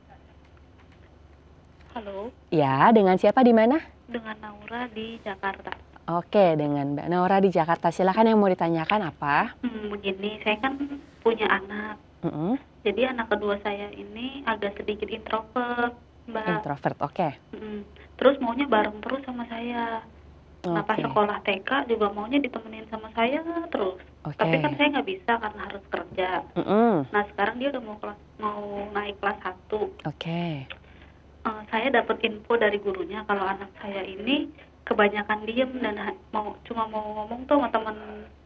Halo. Ya, dengan siapa di mana? Dengan Naura di Jakarta. Oke, dengan Mbak Naura di Jakarta. Silakan yang mau ditanyakan apa? Hmm, begini, saya kan punya anak. Mm-hmm. Jadi anak kedua saya ini agak sedikit introvert, Mbak. Introvert, oke. Okay. Mm-hmm. Terus maunya bareng terus sama saya. Nah pas okay. sekolah T K juga maunya ditemenin sama saya terus. Okay. Tapi kan saya nggak bisa karena harus kerja. Mm-hmm. Nah sekarang dia udah mau kelas mau naik kelas satu. Oke. Okay. Uh, saya dapat info dari gurunya kalau anak saya ini kebanyakan diem dan mau cuma mau ngomong tuh sama teman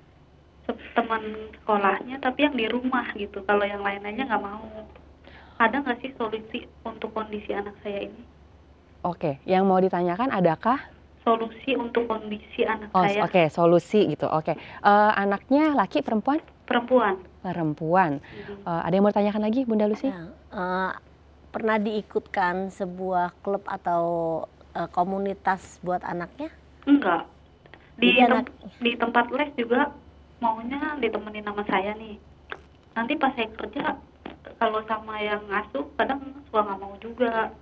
teman sekolahnya, tapi yang di rumah gitu. Kalau yang lain-lainnya nggak mau. Ada nggak sih solusi untuk kondisi anak saya ini? Oke, yang mau ditanyakan adakah? Solusi untuk kondisi anak oh, saya. Oke, okay, solusi gitu. Oke, okay. uh, anaknya laki perempuan? Perempuan. Perempuan. Hmm. Uh, ada yang mau ditanyakan lagi, Bunda Lucy? Ya, uh, pernah diikutkan sebuah klub atau uh, komunitas buat anaknya? Enggak. Di, tem anak... di tempat les juga maunya ditemenin sama saya nih. Nanti pas saya kerja, kalau sama yang ngasuh kadang suka nggak mau juga.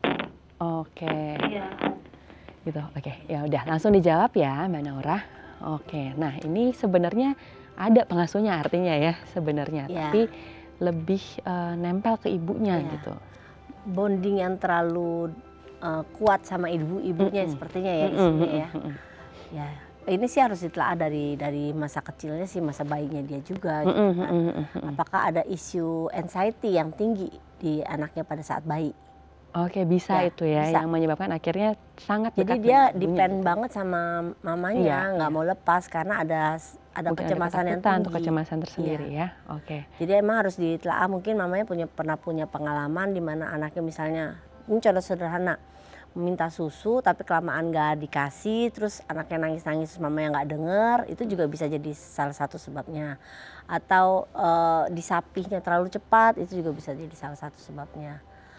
Oke. Okay. Iya. Gitu. Oke, okay. Ya udah langsung dijawab ya, Mbak Naura. Oke. Okay. Nah, ini sebenarnya ada pengasuhnya artinya ya sebenarnya, ya. Tapi lebih uh, nempel ke ibunya ya. Gitu. Bonding yang terlalu uh, kuat sama ibu-ibunya mm -mm. sepertinya ya mm -mm. isinya ya. Mm -mm. Ya, ini sih harus ditelaah dari dari masa kecilnya sih, masa bayinya dia juga. Mm -mm. Gitu kan. Mm -mm. Apakah ada isu anxiety yang tinggi di anaknya pada saat bayi? Oke, bisa ya, itu ya bisa. Yang menyebabkan akhirnya sangat jadi dia depend gitu. Banget sama mamanya, nggak ya, mau lepas karena ada ada mungkin kecemasan ada yang tinggi. Atau kecemasan tersendiri ya. ya. Oke. Jadi emang harus ditelaah, mungkin mamanya punya pernah punya pengalaman di mana anaknya misalnya, ini contoh sederhana, meminta susu tapi kelamaan nggak dikasih, terus anaknya nangis-nangis terus mamanya nggak denger, itu juga bisa jadi salah satu sebabnya. Atau uh, disapihnya terlalu cepat, itu juga bisa jadi salah satu sebabnya.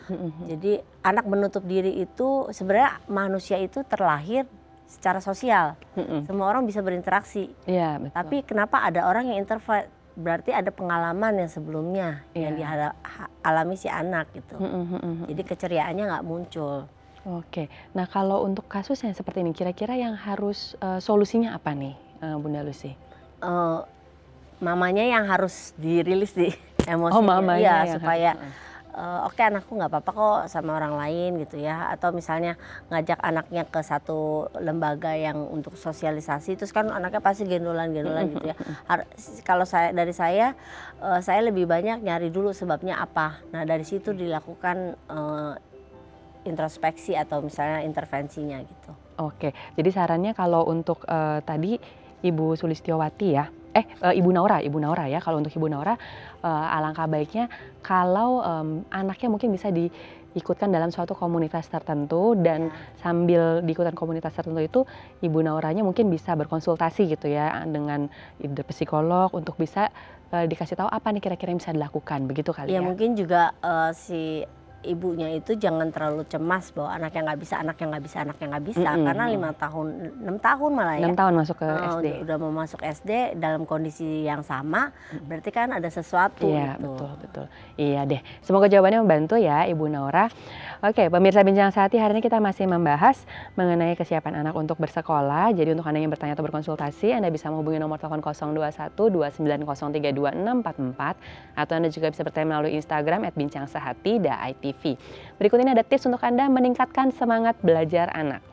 Jadi anak menutup diri itu sebenarnya manusia itu terlahir secara sosial, mm-mm. semua orang bisa berinteraksi. Ya, betul. Tapi kenapa ada orang yang introvert? Berarti ada pengalaman yang sebelumnya ya. Yang dialami si anak gitu. Mm-mm. Jadi keceriaannya nggak muncul. Oke, nah kalau untuk kasus yang seperti ini, kira-kira yang harus uh, solusinya apa nih, uh, Bunda Lucy? Uh, mamanya yang harus dirilis di emosinya, oh, mamanya ya, supaya harus. Uh, oke okay, anakku nggak apa-apa kok sama orang lain gitu ya, atau misalnya ngajak anaknya ke satu lembaga yang untuk sosialisasi, terus kan anaknya pasti gendolan-gendolan gitu ya. Har- kalau saya dari saya uh, saya lebih banyak nyari dulu sebabnya apa, nah dari situ dilakukan uh, introspeksi atau misalnya intervensinya gitu. Oke, jadi sarannya kalau untuk uh, tadi Ibu Sulistiowati ya, eh uh, Ibu Naura, Ibu Naura ya, kalau untuk Ibu Naura uh, alangkah baiknya kalau um, anaknya mungkin bisa diikutkan dalam suatu komunitas tertentu dan ya. Sambil diikutkan komunitas tertentu itu Ibu Nauranya mungkin bisa berkonsultasi gitu ya dengan psikolog untuk bisa uh, dikasih tahu apa nih kira-kira yang bisa dilakukan, begitu kali ya. Ya mungkin juga uh, si ibunya itu jangan terlalu cemas bahwa anak yang nggak bisa, anak yang nggak bisa, anak yang nggak bisa, mm-hmm. karena lima tahun, enam tahun malah ya. enam tahun masuk ke uh, S D. Udah, udah mau masuk S D dalam kondisi yang sama, mm-hmm. berarti kan ada sesuatu. Iya, gitu. betul, betul. Iya deh, semoga jawabannya membantu ya Ibu Naura. Oke, pemirsa Bincang Sehati, hari ini kita masih membahas mengenai kesiapan anak untuk bersekolah. Jadi untuk Anda yang bertanya atau berkonsultasi, Anda bisa menghubungi nomor telepon nol dua satu dua sembilan nol tiga dua enam empat empat atau Anda juga bisa bertanya melalui Instagram at bincang sehati dot i t v. Berikut ini ada tips untuk Anda meningkatkan semangat belajar anak.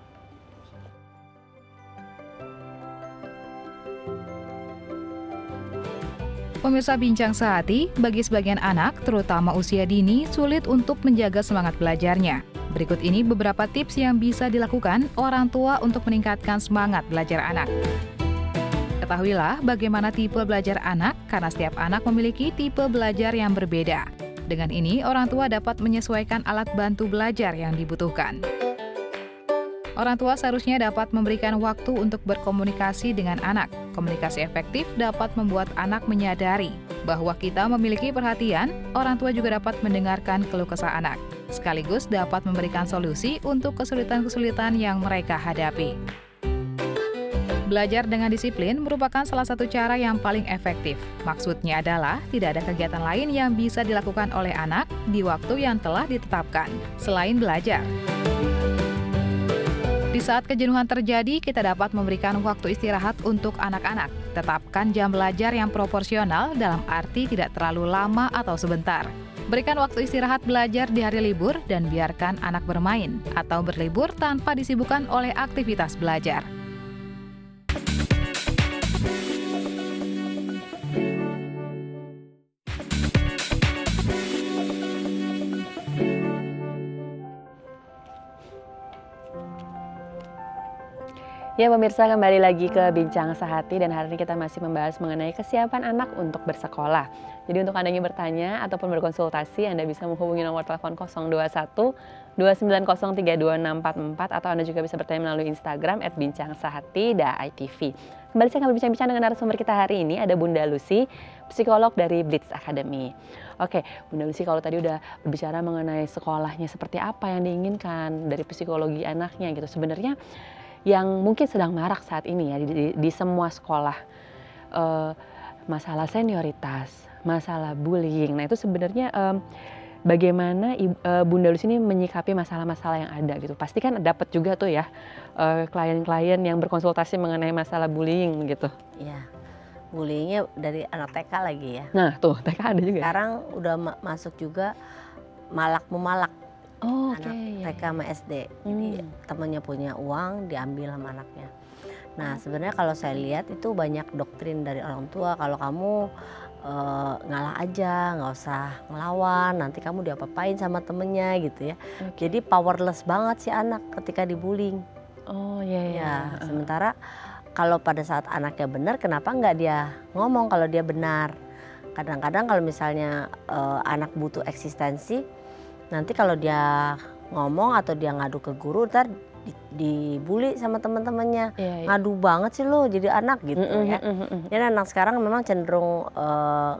Pemirsa Bincang Sehati, bagi sebagian anak, terutama usia dini, sulit untuk menjaga semangat belajarnya. Berikut ini beberapa tips yang bisa dilakukan orang tua untuk meningkatkan semangat belajar anak. Ketahuilah bagaimana tipe belajar anak, karena setiap anak memiliki tipe belajar yang berbeda. Dengan ini, orang tua dapat menyesuaikan alat bantu belajar yang dibutuhkan. Orang tua seharusnya dapat memberikan waktu untuk berkomunikasi dengan anak. Komunikasi efektif dapat membuat anak menyadari bahwa kita memiliki perhatian. Orang tua juga dapat mendengarkan keluh kesah anak, sekaligus dapat memberikan solusi untuk kesulitan-kesulitan yang mereka hadapi. Belajar dengan disiplin merupakan salah satu cara yang paling efektif. Maksudnya adalah tidak ada kegiatan lain yang bisa dilakukan oleh anak di waktu yang telah ditetapkan, selain belajar. Di saat kejenuhan terjadi, kita dapat memberikan waktu istirahat untuk anak-anak. Tetapkan jam belajar yang proporsional dalam arti tidak terlalu lama atau sebentar. Berikan waktu istirahat belajar di hari libur dan biarkan anak bermain atau berlibur tanpa disibukkan oleh aktivitas belajar. Ya pemirsa, kembali lagi ke Bincang Sehati dan hari ini kita masih membahas mengenai kesiapan anak untuk bersekolah. Jadi untuk Anda yang bertanya ataupun berkonsultasi, Anda bisa menghubungi nomor telepon nol dua satu dua sembilan nol tiga dua enam empat empat atau Anda juga bisa bertanya melalui Instagram et bincang sehati dot i t v. Kembali saya akan berbincang-bincang dengan narasumber kita hari ini, ada Bunda Lucy, psikolog dari Blitz Academy. Oke, Bunda Lucy, kalau tadi udah berbicara mengenai sekolahnya seperti apa yang diinginkan dari psikologi anaknya gitu, sebenarnya yang mungkin sedang marak saat ini ya di, di, di semua sekolah, uh, masalah senioritas, masalah bullying. Nah itu sebenarnya um, bagaimana uh, Bunda Lucy ini menyikapi masalah-masalah yang ada gitu. Pasti kan dapat juga tuh ya uh, klien-klien yang berkonsultasi mengenai masalah bullying gitu. Iya, bullyingnya dari anak T K lagi ya. Nah tuh T K ada juga. Sekarang udah ma masuk juga malak memalak. Oh, anak okay, T K sama S D, jadi hmm. temennya punya uang diambil sama anaknya. Nah sebenarnya kalau saya lihat itu banyak doktrin dari orang tua, kalau kamu uh, ngalah aja, nggak usah ngelawan, nanti kamu diapa-apain sama temennya gitu ya. Okay. Jadi powerless banget sih anak ketika dibullying. Oh iya iya. Ya, sementara kalau pada saat anaknya benar, kenapa nggak dia ngomong kalau dia benar? Kadang-kadang kalau misalnya uh, anak butuh eksistensi, nanti kalau dia ngomong atau dia ngadu ke guru, ntar dibully sama teman-temannya. Iya, iya. Ngadu banget sih lo jadi anak gitu mm -mm, ya. Mm -mm. Jadi anak sekarang memang cenderung uh,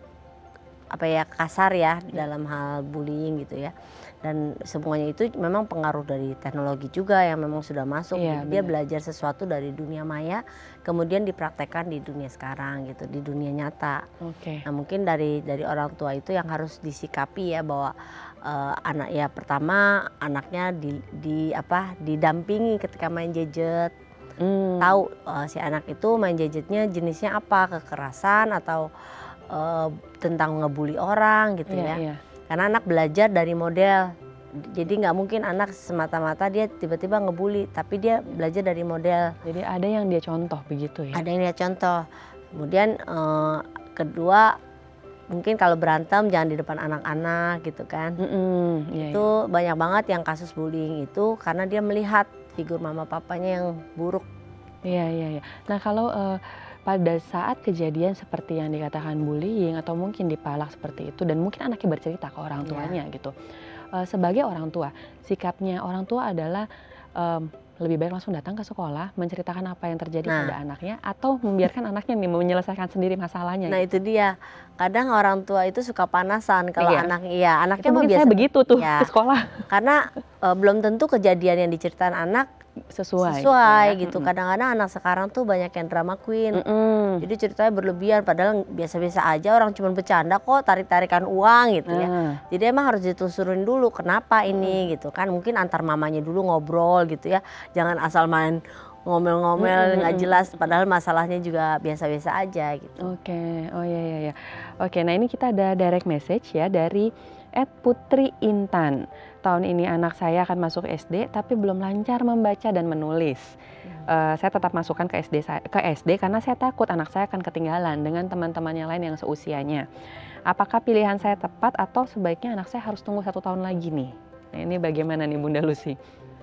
apa ya kasar ya dalam hal bullying gitu ya. Dan semuanya itu memang pengaruh dari teknologi juga yang memang sudah masuk. Iya, dia belajar sesuatu dari dunia maya, kemudian dipraktekkan di dunia sekarang gitu, di dunia nyata. Okay. Nah mungkin dari dari orang tua itu yang harus disikapi ya, bahwa uh, anak ya pertama anaknya di, di apa didampingi ketika main gadget. Hmm. Tahu uh, si anak itu main gadgetnya jenisnya apa, kekerasan atau uh, tentang ngebully orang gitu yeah, ya. Yeah. Karena anak belajar dari model, jadi nggak mungkin anak semata-mata dia tiba-tiba ngebully, tapi dia belajar dari model. Jadi ada yang dia contoh begitu ya? Ada yang dia contoh. Kemudian eh, kedua, mungkin kalau berantem jangan di depan anak-anak gitu kan. Mm-hmm, iya, itu iya. Banyak banget yang kasus bullying itu karena dia melihat figur mama papanya yang buruk. Iya iya iya. Nah kalau uh, pada saat kejadian seperti yang dikatakan bullying atau mungkin dipalak seperti itu dan mungkin anaknya bercerita ke orang tuanya yeah. gitu, uh, sebagai orang tua sikapnya orang tua adalah um, lebih baik langsung datang ke sekolah menceritakan apa yang terjadi nah. pada anaknya atau membiarkan anaknya nih menyelesaikan sendiri masalahnya. Nah gitu. Itu dia, kadang orang tua itu suka panasan kalau iya. anak iya anaknya mungkin biasa saya begitu tuh ya. Ke sekolah karena uh, belum tentu kejadian yang diceritain anak sesuai sesuai ya. gitu. Mm-mm. Kadang-kadang anak sekarang tuh banyak yang drama queen. Mm-mm. Jadi ceritanya berlebihan padahal biasa-biasa aja, orang cuma bercanda kok, tarik-tarikan uang gitu mm. ya. Jadi emang harus ditelusurin dulu kenapa ini mm. gitu kan. Mungkin antar mamanya dulu ngobrol gitu ya. Jangan asal main ngomel-ngomel nggak mm-hmm. jelas padahal masalahnya juga biasa-biasa aja gitu. Oke, okay. oh iya iya iya. Oke, nah ini kita ada direct message ya dari et Putri Intan. Tahun ini anak saya akan masuk S D tapi belum lancar membaca dan menulis. Hmm. Uh, saya tetap masukkan ke S D ke S D karena saya takut anak saya akan ketinggalan dengan teman-temannya lain yang seusianya. Apakah pilihan saya tepat atau sebaiknya anak saya harus tunggu satu tahun lagi nih? Nah ini bagaimana nih Bunda Lucy?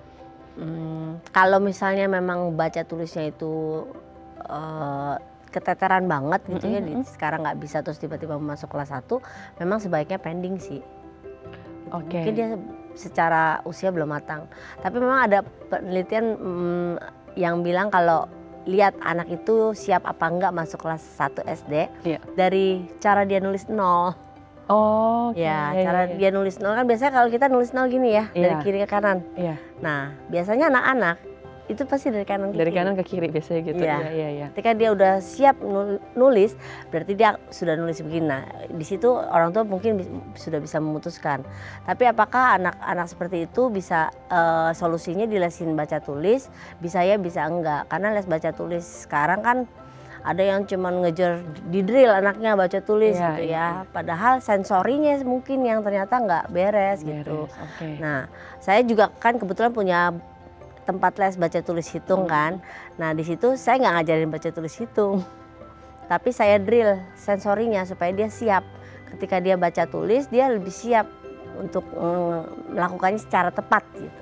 Hmm, kalau misalnya memang baca tulisnya itu uh, keteteran banget gitu mm-hmm. ya, sekarang nggak bisa terus tiba-tiba masuk kelas satu, memang sebaiknya pending sih. Oke. Okay. Mungkin dia secara usia belum matang. Tapi memang ada penelitian hmm, yang bilang kalau lihat anak itu siap apa enggak masuk kelas satu S D yeah. dari cara dia nulis nol. Oh, okay. Ya, yeah, cara yeah, yeah. dia nulis nol kan biasanya kalau kita nulis nol gini ya, yeah. dari kiri ke kanan. Yeah. Nah, biasanya anak-anak itu pasti dari kanan ke dari kiri. kanan ke kiri biasanya gitu. Iya, iya, iya. Ketika dia udah siap nulis, berarti dia sudah nulis begini. Nah, di situ orang tua mungkin sudah bisa memutuskan. Tapi apakah anak-anak seperti itu bisa uh, solusinya dilesin baca tulis? Bisa ya, bisa enggak. Karena les baca tulis sekarang kan ada yang cuman ngejar di drill anaknya baca tulis iya, gitu ya. Iya. Padahal sensorinya mungkin yang ternyata nggak beres, beres gitu. Okay. Nah, saya juga kan kebetulan punya tempat les baca tulis hitung hmm. kan. Nah di situ saya nggak ngajarin baca tulis hitung, tapi saya drill sensorinya supaya dia siap. Ketika dia baca tulis dia lebih siap untuk mm, melakukannya secara tepat gitu.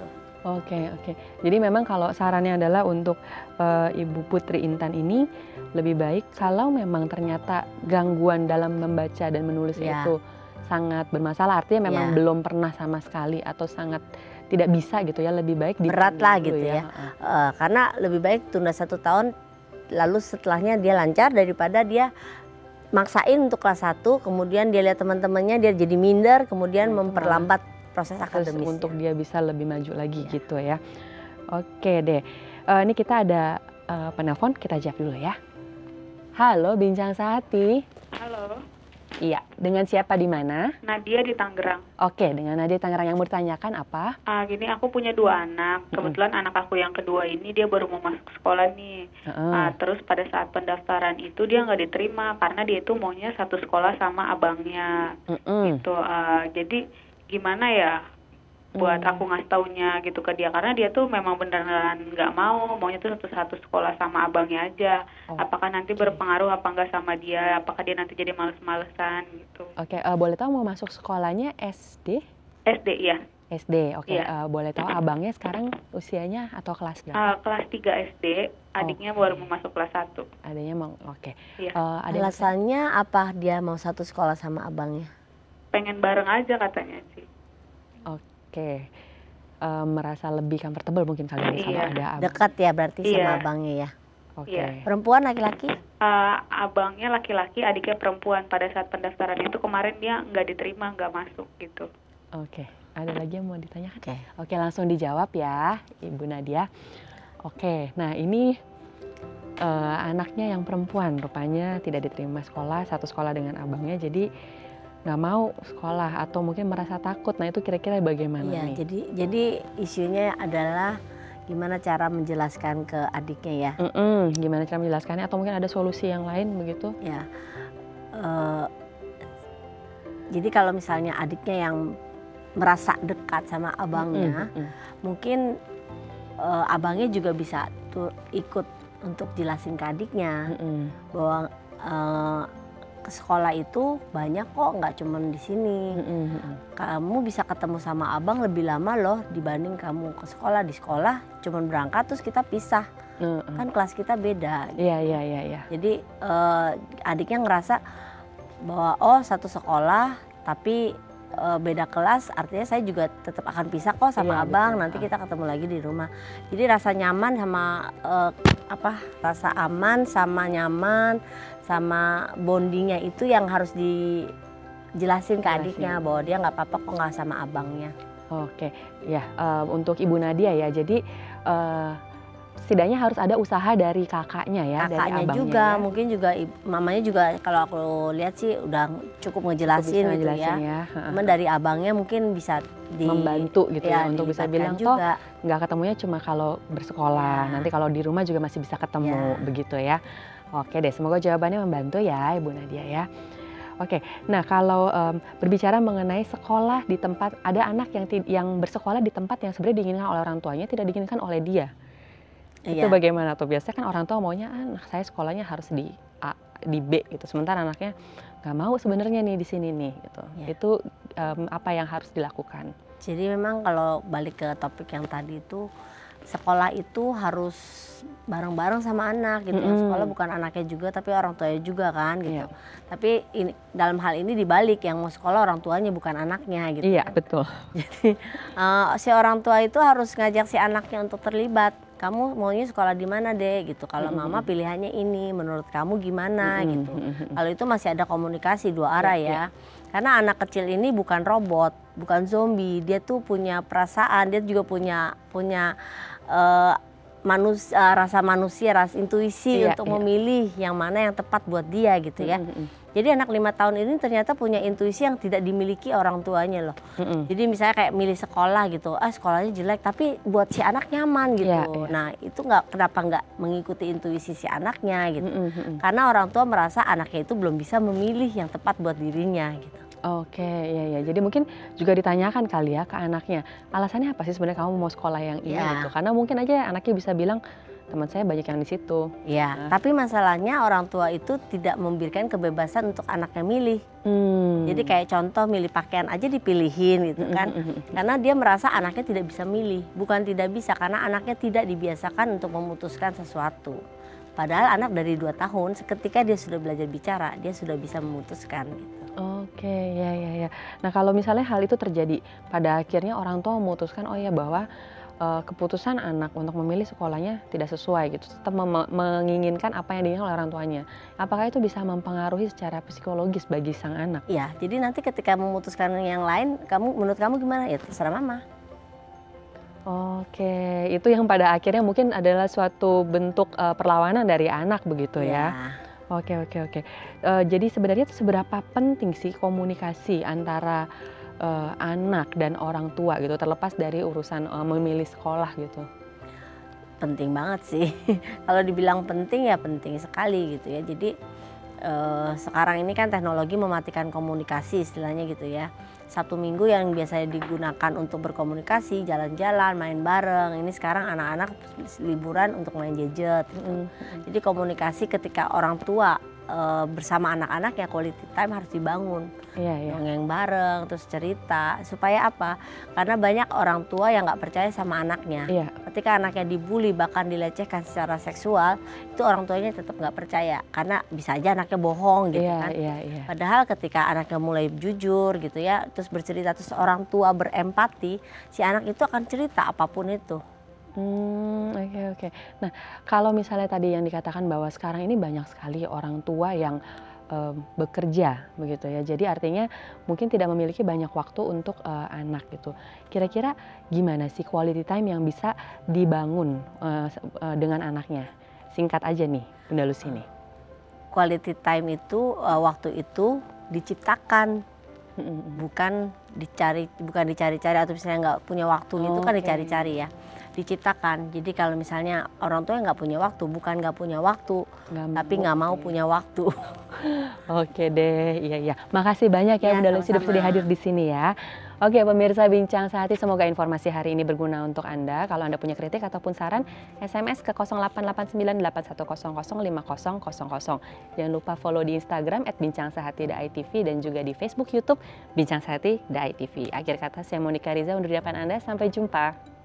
Oke, oke. Jadi memang kalau sarannya adalah untuk uh, Ibu Putri Intan ini lebih baik kalau memang ternyata gangguan dalam membaca dan menulis Ya. itu sangat bermasalah, artinya memang Ya. belum pernah sama sekali atau sangat tidak bisa gitu ya, lebih baik Berat ditunda lah dulu gitu ya. Heeh. Eh, karena lebih baik tunda satu tahun, lalu setelahnya dia lancar daripada dia maksain untuk kelas satu, kemudian dia lihat teman-temannya dia jadi minder, kemudian Nah, itu memperlambat proses Terus akademisnya. untuk dia bisa lebih maju lagi Ya. gitu ya. Oke deh. Eh, ini kita ada eh, penelpon, kita jawab dulu ya. Halo, Bincang Sehati. Halo, Iya, dengan siapa di mana? Nadia di Tangerang. Oke, dengan Nadia Tangerang, yang mau ditanyakan apa? Ah, gini, aku punya dua anak. Kebetulan anak aku yang kedua ini dia baru mau masuk sekolah nih. Heeh. Ah, terus pada saat pendaftaran itu dia nggak diterima karena dia itu maunya satu sekolah sama abangnya. Mm-mm. Gitu. Ah, jadi gimana ya buat Hmm. aku ngasih taunya gitu ke dia, karena dia tuh memang beneran nggak mau, maunya tuh satu-satu sekolah sama abangnya aja. Oh, Apakah nanti berpengaruh apa enggak sama dia? Apakah dia nanti jadi males-malesan gitu? Oke, eh, boleh tahu mau masuk sekolahnya S D? S D ya. S D, oke. Iya. Eh, boleh tahu abangnya sekarang usianya atau kelas berapa? Ah, kelas tiga S D, adiknya Oke. baru mau masuk kelas satu. Adanya mau, oke. Iya. Eh, ada yang- Alasannya apa dia mau satu sekolah sama abangnya? Pengen bareng aja katanya sih. Oke. Eh, merasa lebih comfortable mungkin kali ini kalau Iya. ada abang. Dekat ya berarti sama Iya. abangnya ya. Oke. Iya. Perempuan laki-laki? Ah, abangnya laki-laki, adiknya perempuan. Pada saat pendaftaran itu kemarin dia nggak diterima, nggak masuk gitu. Oke. Ada lagi yang mau ditanyakan? Oke. Oke, langsung dijawab ya, Ibu Nadia. Oke, nah ini eh, anaknya yang perempuan rupanya tidak diterima sekolah, satu sekolah dengan abangnya, jadi nggak mau sekolah atau mungkin merasa takut. Nah itu kira-kira bagaimana Iya, nih? jadi jadi isunya adalah gimana cara menjelaskan ke adiknya ya. Mm-mm, gimana cara menjelaskannya atau mungkin ada solusi yang lain begitu? Ya. Eh, jadi kalau misalnya adiknya yang merasa dekat sama abangnya, Mm-mm, mm. mungkin eh, abangnya juga bisa tuh ikut untuk jelasin ke adiknya Mm-mm. bahwa eh, ke sekolah itu banyak kok, nggak cuma di sini. Mm-mm, mm-mm. Kamu bisa ketemu sama abang lebih lama loh dibanding kamu ke sekolah. Di sekolah cuma berangkat terus kita pisah, Mm-mm. kan kelas kita beda. Iya, iya, iya, iya. Jadi eh, adiknya ngerasa bahwa oh satu sekolah tapi eh, beda kelas, artinya saya juga tetap akan pisah kok sama Iya, abang. betul. Nanti kita ketemu lagi di rumah. Jadi rasa nyaman sama eh, apa? Rasa aman sama nyaman sama bondingnya itu yang harus dijelasin ke Jelasin. adiknya bahwa dia nggak apa-apa kok nggak sama abangnya. Oke, ya eh, untuk Ibu Nadia ya, jadi eh, setidaknya harus ada usaha dari kakaknya ya, dari Kakaknya abangnya juga, ya. mungkin juga ib- mamanya juga kalau aku lihat sih udah cukup ngejelasin Bisa gitu ngejelasin ya. ya. Heeh. Cuman dari abangnya mungkin bisa di, Membantu gitu ya, ya, untuk bisa dilibatkan bilang toh juga. nggak ketemunya cuma kalau bersekolah, Ya. nanti kalau di rumah juga masih bisa ketemu Ya. begitu ya. Oke deh, semoga jawabannya membantu ya Ibu Nadia ya. Oke, nah kalau em, berbicara mengenai sekolah di tempat, ada anak yang ti- yang bersekolah di tempat yang sebenarnya diinginkan oleh orang tuanya, tidak diinginkan oleh dia. Itu Iya. bagaimana tuh? Biasanya kan orang tua maunya "Ah, anak saya sekolahnya harus di A, di B gitu. Sementara anaknya nggak mau sebenarnya nih di sini nih gitu. Ya. Itu em, apa yang harus dilakukan? Jadi memang kalau balik ke topik yang tadi itu, sekolah itu harus bareng-bareng sama anak gitu. Yang Mm-mm. sekolah bukan anaknya juga tapi orang tuanya juga kan gitu. Iya. Tapi ini, dalam hal ini dibalik, yang mau sekolah orang tuanya bukan anaknya gitu. Iya, kan. betul. Eh, si orang tua itu harus ngajak si anaknya untuk terlibat. Kamu maunya sekolah di mana deh gitu. Kalau Mm-mm. mama pilihannya ini, menurut kamu gimana Mm-mm, gitu. mm-mm. Kalau itu masih ada komunikasi dua arah Iya, ya. Karena anak kecil ini bukan robot, bukan zombie. Dia tuh punya perasaan, dia juga punya punya eh, manus, eh, rasa manusia, rasa intuisi Iya, untuk iya. memilih yang mana yang tepat buat dia gitu ya. Mm-mm, Jadi anak lima tahun ini ternyata punya intuisi yang tidak dimiliki orang tuanya loh. mm-mm. Jadi misalnya kayak milih sekolah gitu, ah sekolahnya jelek tapi buat si anak nyaman gitu. Iya, iya. Nah itu nggak, kenapa nggak mengikuti intuisi si anaknya gitu? Mm-mm, mm-mm. Karena orang tua merasa anaknya itu belum bisa memilih yang tepat buat dirinya gitu. Oke, ya ya. Jadi mungkin juga ditanyakan kali ya ke anaknya, alasannya apa sih sebenarnya kamu mau sekolah yang ini Ya. gitu? Karena mungkin aja anaknya bisa bilang, teman saya banyak yang di situ. Ya, nah. Tapi masalahnya orang tua itu tidak memberikan kebebasan untuk anaknya milih. Hmm. Jadi kayak contoh milih pakaian aja dipilihin gitu kan. Karena dia merasa anaknya tidak bisa milih. Bukan tidak bisa, karena anaknya tidak dibiasakan untuk memutuskan sesuatu. Padahal anak dari dua tahun, ketika dia sudah belajar bicara, dia sudah bisa memutuskan gitu. Oke, ya ya ya. Nah kalau misalnya hal itu terjadi, pada akhirnya orang tua memutuskan, oh ya bahwa uh, keputusan anak untuk memilih sekolahnya tidak sesuai gitu, tetap menginginkan apa yang diinginkan oleh orang tuanya. Apakah itu bisa mempengaruhi secara psikologis bagi sang anak? Iya, jadi nanti ketika memutuskan yang lain, kamu menurut kamu gimana? Ya terserah mama. Oke, itu yang pada akhirnya mungkin adalah suatu bentuk uh, perlawanan dari anak begitu ya. ya. Oke oke oke. Uh, jadi sebenarnya seberapa penting sih komunikasi antara uh, anak dan orang tua gitu, terlepas dari urusan uh, memilih sekolah gitu? Penting banget sih. Kalau dibilang penting ya penting sekali gitu ya. Jadi uh, sekarang ini kan teknologi mematikan komunikasi istilahnya gitu ya. Sabtu Minggu yang biasanya digunakan untuk berkomunikasi, jalan-jalan, main bareng. Ini sekarang anak-anak liburan untuk main gadget. Gitu. Mm-hmm. Jadi komunikasi ketika orang tua e, bersama anak-anak ya quality time harus dibangun. Yeah, yeah. Dongeng bareng, terus cerita. Supaya apa? Karena banyak orang tua yang nggak percaya sama anaknya. Yeah. Ketika anaknya dibully bahkan dilecehkan secara seksual, itu orang tuanya tetap nggak percaya. Karena bisa aja anaknya bohong gitu yeah, kan. Yeah, yeah. Padahal ketika anaknya mulai jujur gitu ya, terus bercerita, terus orang tua berempati, si anak itu akan cerita apapun itu. Hmm, oke okay, oke. Okay. Nah, kalau misalnya tadi yang dikatakan bahwa sekarang ini banyak sekali orang tua yang um, bekerja begitu ya. Jadi artinya mungkin tidak memiliki banyak waktu untuk uh, anak gitu. Kira-kira gimana sih quality time yang bisa dibangun uh, uh, dengan anaknya? Singkat aja nih, Bunda Lucy nih. Quality time itu uh, waktu itu diciptakan. bukan dicari bukan dicari-cari atau misalnya nggak punya waktu oh, itu kan okay. dicari-cari ya, diciptakan. Jadi kalau misalnya orang tua nggak punya waktu, bukan nggak punya waktu gak tapi nggak mau punya waktu. Oke deh, iya iya, makasih banyak ya, ya Bunda Lucy sudah hadir di sini ya. Oke pemirsa Bincang Sehati, semoga informasi hari ini berguna untuk Anda. Kalau Anda punya kritik ataupun saran, S M S ke nol delapan delapan sembilan delapan satu nol nol lima nol nol nol. Jangan lupa follow di Instagram at bincang sehati dot i t v dan juga di Facebook, YouTube Bincang Sehati dot i t v. Akhir kata saya Monica Riza undur di depan Anda, sampai jumpa.